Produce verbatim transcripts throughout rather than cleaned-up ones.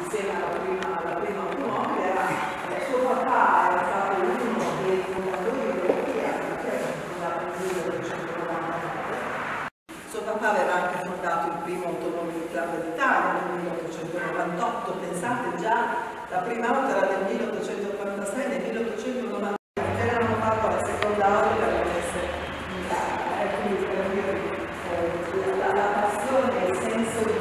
insieme alla prima, alla prima automobile, era suo papà era stato uno dei fondatori della Fiat, che era fondato nel millenovecentonovantanove. Suo papà aveva anche fondato il primo Automobile Club d'Italia nel milleottocentonovantotto, pensate già, la prima auto era del milleottocentottantasei, nel milleottocentonovanta avevano fatto la seconda auto per essere in Italia, e quindi per dire eh, la, la passione e il senso di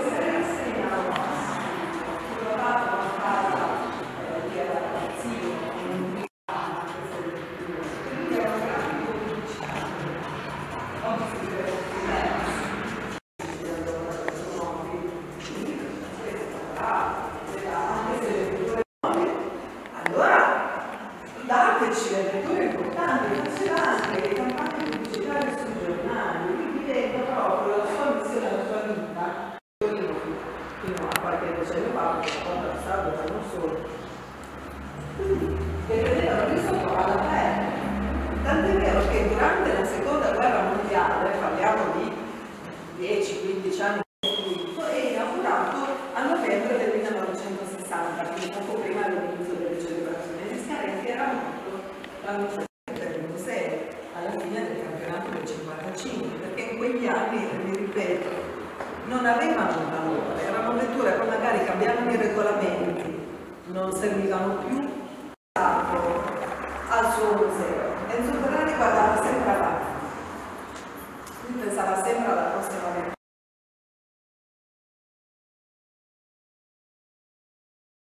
dateci le letture importanti, faceva anche le campagne pubblicitarie sui giornali, quindi vede proprio la sua missione, la sua vita, fino a qualche decennio fa, perché poi è passato l'anno solo, che vedevano lì sotto all'aperto. Tant'è vero che durante la seconda guerra mondiale, parliamo di dieci quindici anni, è inaugurato a novembre del millenovecentosessanta, quindi poco prima dell'inizio delle celebrazioni. Che era morto l'anno trentasei, alla fine del campionato del cinquantacinque, perché in quegli anni, vi ripeto, non avevano un valore, erano vetture, poi magari cambiavano i regolamenti, non servivano più al suo museo. Enzo Ferrari guardava sempre avanti, lui pensava sempre alla